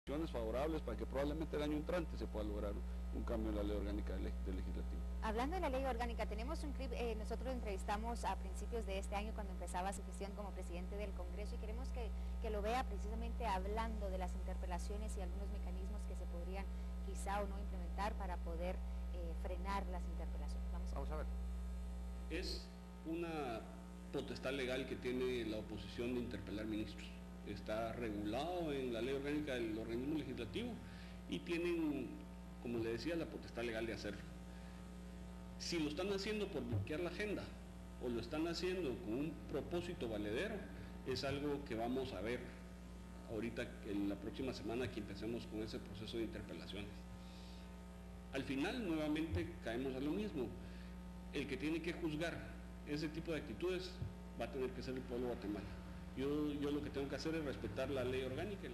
favorables para que probablemente el año entrante se pueda lograr un cambio en la ley orgánica del legislativo. Hablando de la ley orgánica, tenemos un clip, nosotros entrevistamos a principios de este año cuando empezaba su gestión como presidente del Congreso y queremos que lo vea precisamente hablando de las interpelaciones y algunos mecanismos que se podrían quizá o no implementar para poder frenar las interpelaciones. Vamos a ver. Es una potestad legal que tiene la oposición de interpelar ministros. Está regulado en la ley orgánica del organismo legislativo y tienen, como le decía, la potestad legal de hacerlo. Si lo están haciendo por bloquear la agenda o lo están haciendo con un propósito valedero, es algo que vamos a ver ahorita en la próxima semana que empecemos con ese proceso de interpelaciones. Al final, nuevamente, caemos a lo mismo. El que tiene que juzgar ese tipo de actitudes va a tener que ser el pueblo de Guatemala. Yo lo que tengo que hacer es respetar la ley orgánica.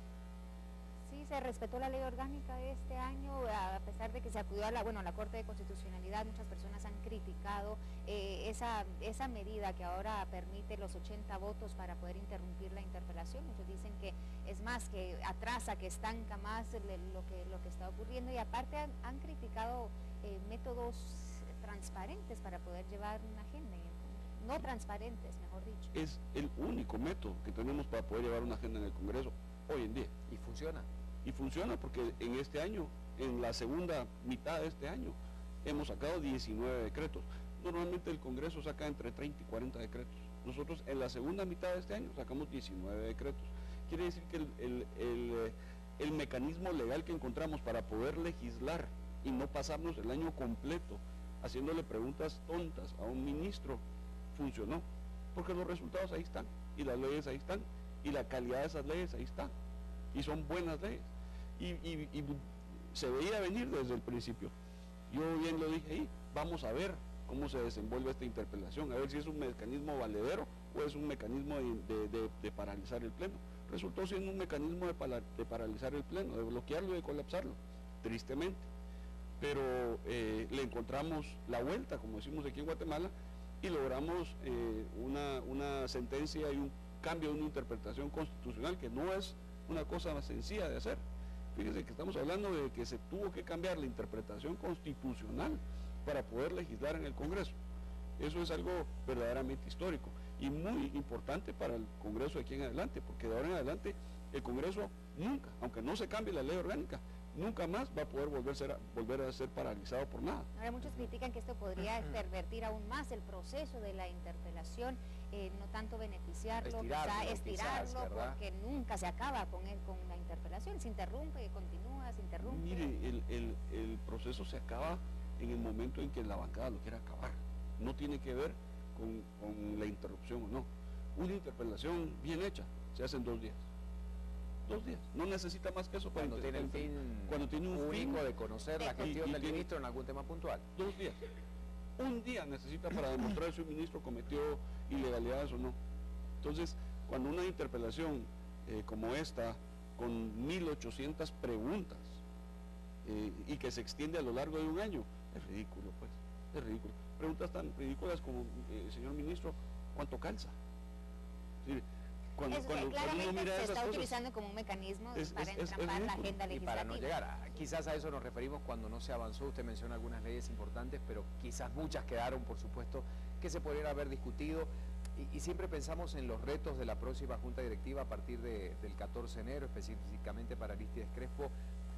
Sí, se respetó la ley orgánica este año, a pesar de que se acudió a la Corte de Constitucionalidad. Muchas personas han criticado esa medida que ahora permite los 80 votos para poder interrumpir la interpelación. Muchos dicen que es más, que atrasa, que estanca más lo que está ocurriendo, y aparte han criticado métodos transparentes para poder llevar una agenda. No transparentes, mejor dicho. Es el único método que tenemos para poder llevar una agenda en el Congreso hoy en día. ¿Y funciona? Y funciona porque en este año, en la segunda mitad de este año, hemos sacado 19 decretos. Normalmente el Congreso saca entre 30 y 40 decretos. Nosotros en la segunda mitad de este año sacamos 19 decretos. Quiere decir que el mecanismo legal que encontramos para poder legislar y no pasarnos el año completo haciéndole preguntas tontas a un ministro, funcionó, porque los resultados ahí están, y las leyes ahí están, y la calidad de esas leyes ahí está, y son buenas leyes, y se veía venir desde el principio. Yo bien lo dije ahí, vamos a ver cómo se desenvuelve esta interpelación, a ver si es un mecanismo valedero o es un mecanismo de paralizar el pleno. Resultó siendo un mecanismo de paralizar el pleno, de bloquearlo y de colapsarlo, tristemente, pero le encontramos la vuelta, como decimos aquí en Guatemala, y logramos una sentencia y un cambio de una interpretación constitucional que no es una cosa sencilla de hacer. Fíjense que estamos hablando de que se tuvo que cambiar la interpretación constitucional para poder legislar en el Congreso. Eso es algo verdaderamente histórico y muy importante para el Congreso de aquí en adelante, porque de ahora en adelante el Congreso nunca, aunque no se cambie la ley orgánica, nunca más va a poder volver a ser paralizado por nada. Ahora muchos critican que esto podría pervertir aún más el proceso de la interpelación, no tanto beneficiarlo, estirarlo, porque nunca se acaba con la interpelación, se interrumpe, continúa, se interrumpe. Mire, el proceso se acaba en el momento en que la bancada lo quiera acabar, no tiene que ver con la interrupción o no. Una interpelación bien hecha se hace en 2 días. 2 días, no necesita más que eso para cuando tiene el fin único de conocer la gestión del ministro en algún tema puntual. 2 días. Un día necesita para demostrar si un ministro cometió ilegalidades o no. Entonces, cuando una interpelación como esta, con 1800 preguntas y que se extiende a lo largo de un año, es ridículo, pues, es ridículo. Preguntas tan ridículas como, señor ministro, ¿cuánto calza? ¿Sí? Cuando claramente uno mira se está cosas, utilizando como un mecanismo para entrampar la agenda legislativa. Y para no llegar, quizás a eso nos referimos cuando no se avanzó. Usted menciona algunas leyes importantes, pero quizás muchas quedaron, por supuesto, que se podrían haber discutido. Y siempre pensamos en los retos de la próxima Junta Directiva a partir del 14 de enero, específicamente para Arístides Crespo,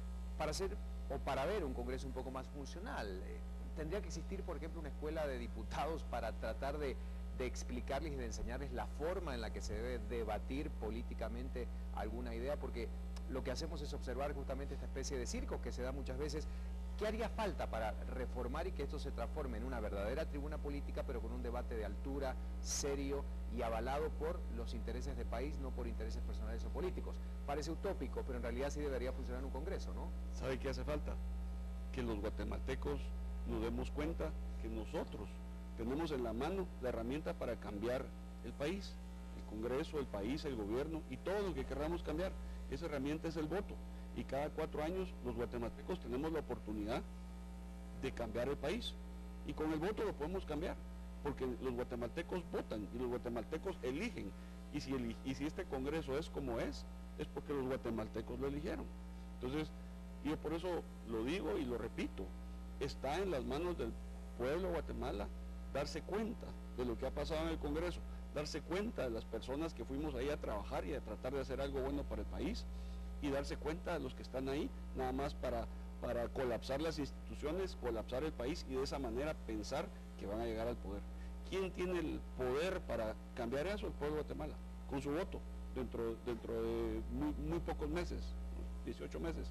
para ver un Congreso un poco más funcional. Tendría que existir, por ejemplo, una escuela de diputados para tratar de explicarles y de enseñarles la forma en la que se debe debatir políticamente alguna idea, porque lo que hacemos es observar justamente esta especie de circo que se da muchas veces. ¿Qué haría falta para reformar y que esto se transforme en una verdadera tribuna política, pero con un debate de altura, serio y avalado por los intereses del país, no por intereses personales o políticos? Parece utópico, pero en realidad sí debería funcionar un Congreso, ¿no? ¿Sabe qué hace falta? Que los guatemaltecos nos demos cuenta que nosotros tenemos en la mano la herramienta para cambiar el país, el Congreso, el país, el gobierno y todo lo que queramos cambiar. Esa herramienta es el voto, y cada 4 años los guatemaltecos tenemos la oportunidad de cambiar el país, y con el voto lo podemos cambiar, porque los guatemaltecos votan y los guatemaltecos eligen, y si este Congreso es como es, es porque los guatemaltecos lo eligieron. Entonces, yo por eso lo digo y lo repito, está en las manos del pueblo de Guatemala darse cuenta de lo que ha pasado en el Congreso, darse cuenta de las personas que fuimos ahí a trabajar y a tratar de hacer algo bueno para el país, y darse cuenta de los que están ahí nada más para colapsar las instituciones, colapsar el país y de esa manera pensar que van a llegar al poder. ¿Quién tiene el poder para cambiar eso? El pueblo de Guatemala, con su voto, dentro de muy pocos meses, 18 meses.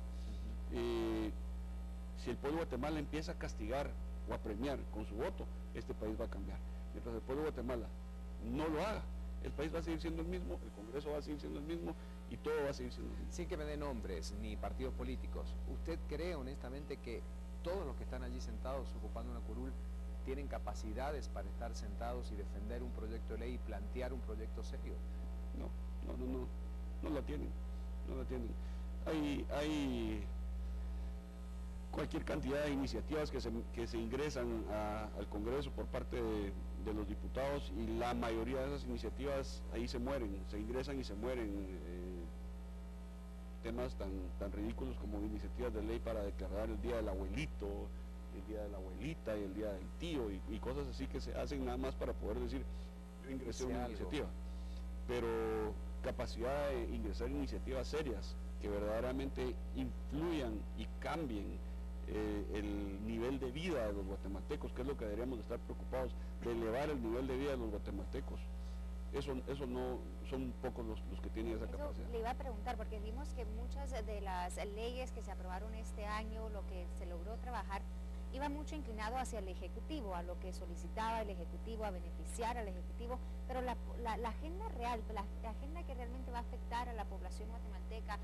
Si el pueblo de Guatemala empieza a castigar o a premiar con su voto, este país va a cambiar. Mientras el pueblo de Guatemala no lo haga, el país va a seguir siendo el mismo, el Congreso va a seguir siendo el mismo y todo va a seguir siendo el mismo. Sin que me dé nombres ni partidos políticos, ¿usted cree honestamente que todos los que están allí sentados ocupando una curul tienen capacidades para estar sentados y defender un proyecto de ley y plantear un proyecto serio? No la tienen, no la tienen. Hay cualquier cantidad de iniciativas que se ingresan al Congreso por parte de los diputados, y la mayoría de esas iniciativas ahí se mueren, se ingresan y se mueren. Temas tan ridículos como iniciativas de ley para declarar el día del abuelito, el día de la abuelita y el día del tío y cosas así que se hacen nada más para poder decir yo ingresé una iniciativa, pero capacidad de ingresar iniciativas serias que verdaderamente influyan y cambien el nivel de vida de los guatemaltecos, que es lo que deberíamos de estar preocupados, de elevar el nivel de vida de los guatemaltecos. Eso no son pocos los que tienen esa capacidad. Le iba a preguntar, porque vimos que muchas de las leyes que se aprobaron este año, lo que se logró trabajar, iba mucho inclinado hacia el Ejecutivo, a lo que solicitaba el Ejecutivo, a beneficiar al Ejecutivo, pero la agenda real, la agenda que realmente va a afectar a la población guatemalteca,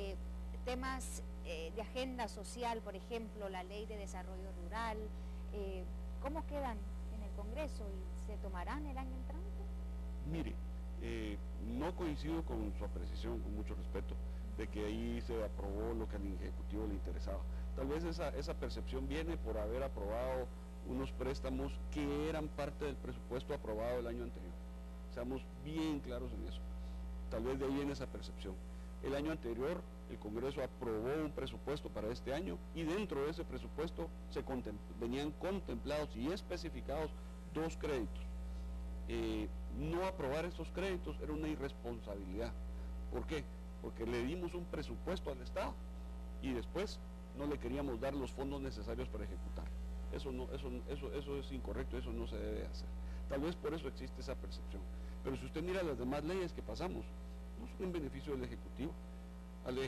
temas de agenda social, por ejemplo, la Ley de Desarrollo Rural, ¿cómo quedan en el Congreso y se tomarán el año entrante? Mire, no coincido con su apreciación, con mucho respeto, de que ahí se aprobó lo que al Ejecutivo le interesaba. Tal vez esa percepción viene por haber aprobado unos préstamos que eran parte del presupuesto aprobado el año anterior. Seamos bien claros en eso. Tal vez de ahí viene esa percepción. El año anterior el Congreso aprobó un presupuesto para este año y dentro de ese presupuesto venían contemplados y especificados 2 créditos. No aprobar esos créditos era una irresponsabilidad. ¿Por qué? Porque le dimos un presupuesto al Estado y después no le queríamos dar los fondos necesarios para ejecutar. Eso es incorrecto, eso no se debe hacer. Tal vez por eso existe esa percepción. Pero si usted mira las demás leyes que pasamos, no son en beneficio del Ejecutivo. Al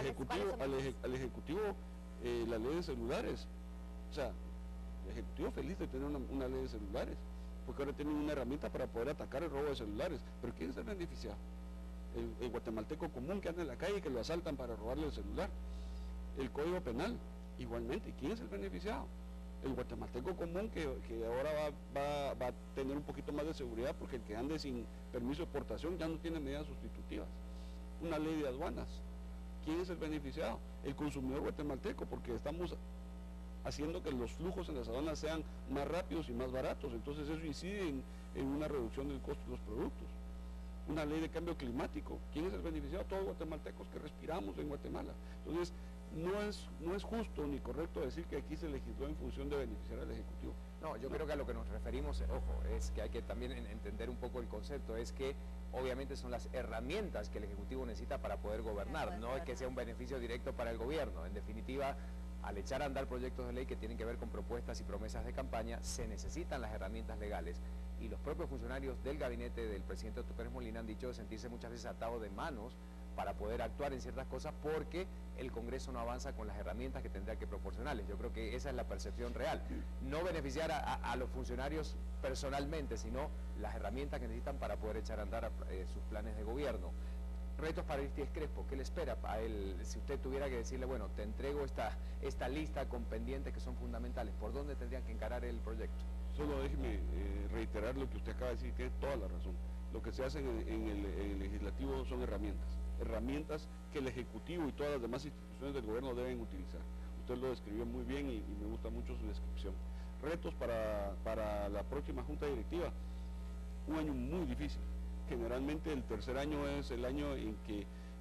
Ejecutivo, la ley de celulares, o sea, el Ejecutivo feliz de tener una ley de celulares, porque ahora tienen una herramienta para poder atacar el robo de celulares. Pero ¿quién es el beneficiado? El guatemalteco común que anda en la calle y que lo asaltan para robarle el celular. El Código Penal, igualmente, ¿quién es el beneficiado? El guatemalteco común que ahora va a tener un poquito más de seguridad, porque el que ande sin permiso de portación ya no tiene medidas sustitutivas. Una ley de aduanas, ¿quién es el beneficiado? El consumidor guatemalteco, porque estamos haciendo que los flujos en las aduanas sean más rápidos y más baratos, entonces eso incide en una reducción del costo de los productos. Una ley de cambio climático, ¿quién es el beneficiado? Todos los guatemaltecos que respiramos en Guatemala. Entonces, no es justo ni correcto decir que aquí se legisló en función de beneficiar al Ejecutivo. No, yo creo que a lo que nos referimos, ojo, es que hay que también entender un poco el concepto, es que obviamente son las herramientas que el Ejecutivo necesita para poder gobernar, no es que sea un beneficio directo para el gobierno. En definitiva, al echar a andar proyectos de ley que tienen que ver con propuestas y promesas de campaña, se necesitan las herramientas legales, y los propios funcionarios del gabinete del presidente Otto Pérez Molina han dicho sentirse muchas veces atados de manos para poder actuar en ciertas cosas porque el Congreso no avanza con las herramientas que tendrá que proporcionarles. Yo creo que esa es la percepción real. No beneficiar a los funcionarios personalmente, sino las herramientas que necesitan para poder echar a andar sus planes de gobierno. Retos para Aristides Crespo, ¿qué le espera a él? Si usted tuviera que decirle, bueno, te entrego esta lista con pendientes que son fundamentales, ¿por dónde tendrían que encarar el proyecto? Solo déjeme reiterar lo que usted acaba de decir, tiene toda la razón. Lo que se hace en el legislativo son herramientas que el Ejecutivo y todas las demás instituciones del gobierno deben utilizar. Usted lo describió muy bien y me gusta mucho su descripción. Retos para la próxima Junta Directiva, un año muy difícil. Generalmente el tercer año es el año en que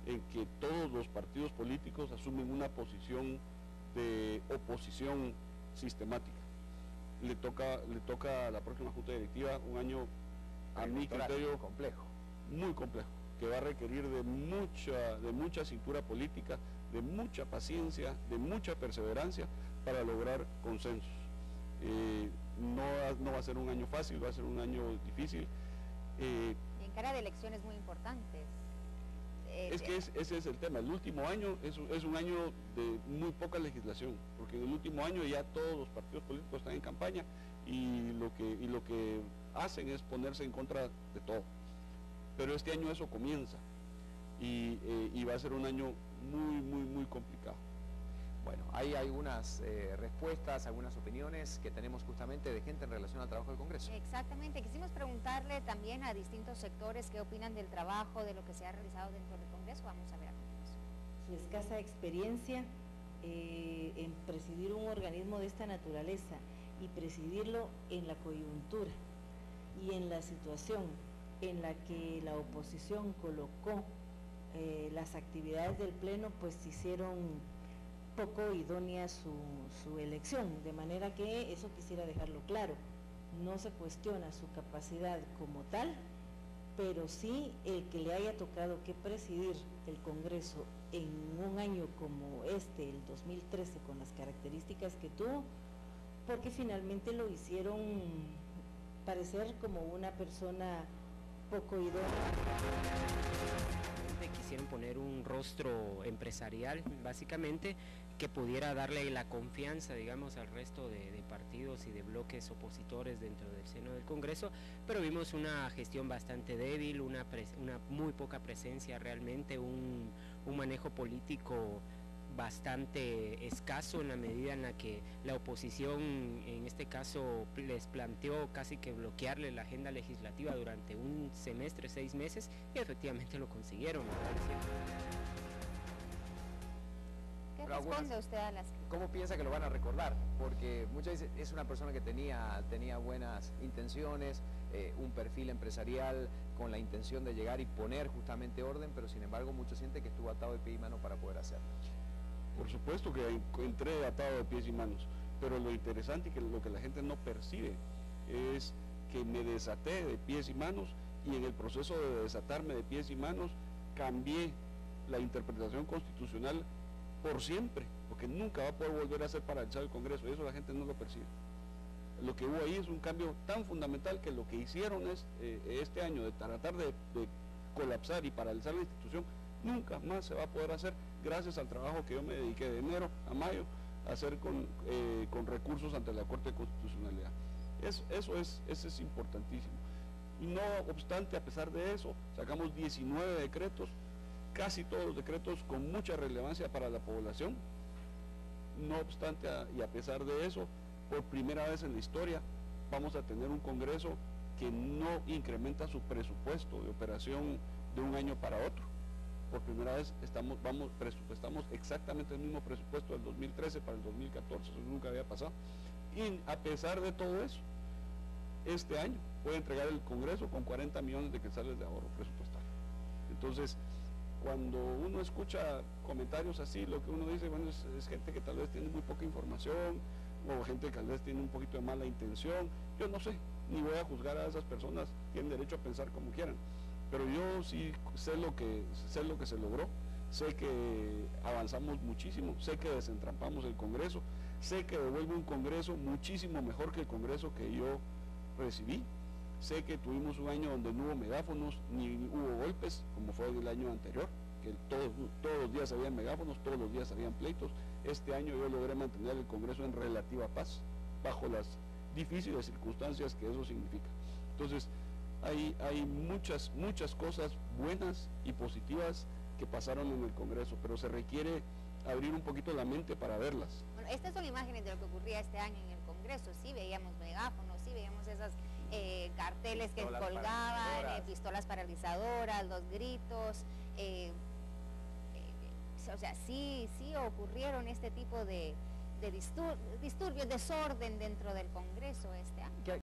en que todos los partidos políticos asumen una posición de oposición sistemática. Le toca a la próxima Junta Directiva un año, a mi criterio, complejo, muy complejo, que va a requerir de mucha cintura política, de mucha paciencia, de mucha perseverancia para lograr consensos. No va a ser un año fácil, va a ser un año difícil. Y en cara de elecciones muy importantes. Es que ese es el tema. El último año es un año de muy poca legislación, porque en el último año ya todos los partidos políticos están en campaña y lo que hacen es ponerse en contra de todo. Pero este año eso comienza y va a ser un año muy complicado. Bueno, hay algunas respuestas, algunas opiniones que tenemos justamente de gente en relación al trabajo del Congreso. Exactamente, quisimos preguntarle también a distintos sectores qué opinan del trabajo, de lo que se ha realizado dentro del Congreso. Vamos a ver a continuación. Su escasa experiencia en presidir un organismo de esta naturaleza y presidirlo en la coyuntura y en la situación en la que la oposición colocó las actividades del Pleno, pues hicieron poco idónea su elección, de manera que eso quisiera dejarlo claro. No se cuestiona su capacidad como tal, pero sí el que le haya tocado que presidir el Congreso en un año como este, el 2013, con las características que tuvo, porque finalmente lo hicieron parecer como una persona poco idónea. Quisieron poner un rostro empresarial, básicamente, que pudiera darle la confianza, digamos, al resto de partidos y de bloques opositores dentro del seno del Congreso, pero vimos una gestión bastante débil, una muy poca presencia realmente, un manejo político bastante escaso en la medida en la que la oposición en este caso les planteó casi que bloquearle la agenda legislativa durante un semestre, 6 meses, y efectivamente lo consiguieron. ¿Qué responde usted a las críticas? ¿Cómo piensa que lo van a recordar? Porque muchas veces es una persona que tenía buenas intenciones, un perfil empresarial con la intención de llegar y poner justamente orden, pero sin embargo muchos sienten que estuvo atado de pie y mano para poder hacerlo. Por supuesto que entré atado de pies y manos, pero lo interesante y que lo que la gente no percibe es que me desaté de pies y manos, y en el proceso de desatarme de pies y manos cambié la interpretación constitucional por siempre, porque nunca va a poder volver a ser paralizado el Congreso, y eso la gente no lo percibe. Lo que hubo ahí es un cambio tan fundamental que lo que hicieron es este año de tratar de colapsar y paralizar la institución, nunca más se va a poder hacer, gracias al trabajo que yo me dediqué de enero a mayo a hacer con recursos ante la Corte de Constitucionalidad. Eso es importantísimo. Y no obstante, a pesar de eso, sacamos 19 decretos, casi todos los decretos con mucha relevancia para la población. No obstante, y a pesar de eso, por primera vez en la historia vamos a tener un Congreso que no incrementa su presupuesto de operación de un año para otro. Por primera vez presupuestamos exactamente el mismo presupuesto del 2013 para el 2014, eso nunca había pasado. Y a pesar de todo eso, este año puede entregar el Congreso con 40 millones de quetzales de ahorro presupuestario. Entonces, cuando uno escucha comentarios así, lo que uno dice, bueno, es gente que tal vez tiene muy poca información, o gente que tal vez tiene un poquito de mala intención. Yo no sé, ni voy a juzgar a esas personas, tienen derecho a pensar como quieran, pero yo sí sé lo que se logró, sé que avanzamos muchísimo, sé que desentrampamos el Congreso, sé que devuelve un Congreso muchísimo mejor que el Congreso que yo recibí, sé que tuvimos un año donde no hubo megáfonos ni hubo golpes como fue el año anterior, que todos los días habían megáfonos, todos los días habían pleitos. Este año yo logré mantener el Congreso en relativa paz, bajo las difíciles circunstancias que eso significa. Entonces, hay muchas cosas buenas y positivas que pasaron en el Congreso, pero se requiere abrir un poquito la mente para verlas. Bueno, estas son imágenes de lo que ocurría este año en el Congreso. Sí veíamos megáfonos, sí veíamos esas carteles que colgaban, pistolas paralizadoras, los gritos, o sea, sí ocurrieron este tipo de disturbios, desorden dentro del Congreso este año.